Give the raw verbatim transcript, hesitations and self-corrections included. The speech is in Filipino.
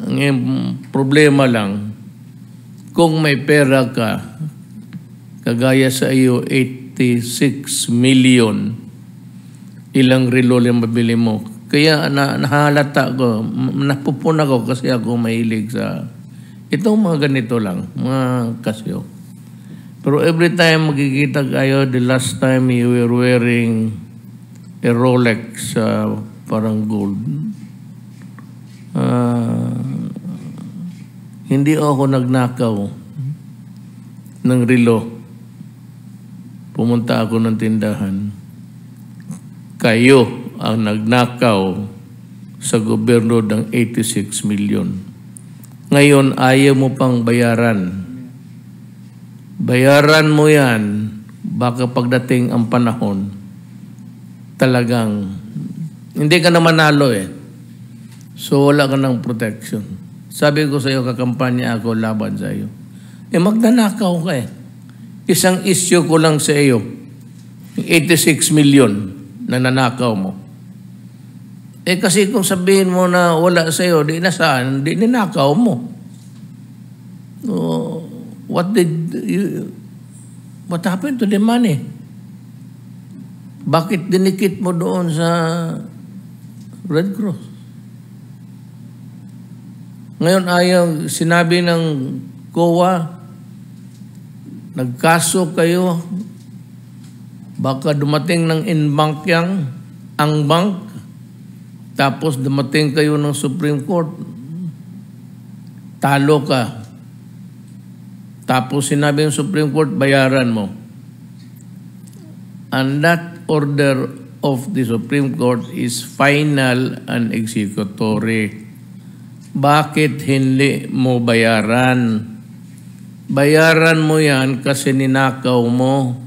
Ang problema lang, kung may pera ka, kagaya sa iyo, eighty-six million, ilang relo yung mabili mo. Kaya na, nahalata ko, napupuna ko kasi ako mahilig sa itong mga ganito lang, mga kasyo. Pero every time magkikita kayo, the last time you were wearing a Rolex, uh, parang gold. Uh, hindi ako nagnakaw ng relo. Pumunta ako ng tindahan. Kayo ang nagnakaw sa gobyerno ng eighty-six million. Ngayon, ayaw mo pang bayaran. Bayaran mo yan, baka pagdating ang panahon, talagang, hindi ka na manalo eh. So, wala ka ng protection. Sabi ko sa iyo, kakampanya ako laban sa iyo. Eh, magnanakaw ka eh. Isang issue ko lang sa iyo, eighty-six million na nanakaw mo. Eh kasi kung sabihin mo na wala sa iyo, di na saan, di ninakaw mo. So, what did you, what happened to the money? Bakit dinikit mo doon sa Red Cross? Ngayon ayaw, sinabi ng C O A, nagkaso kayo, baka dumating ng in-bank yang, ang bank, tapos dumating kayo ng Supreme Court, talo ka. Tapos sinabi ng Supreme Court, bayaran mo. And that order of the Supreme Court is final and executory. Bakit hindi mo bayaran? Bayaran mo yan kasi ninakaw mo.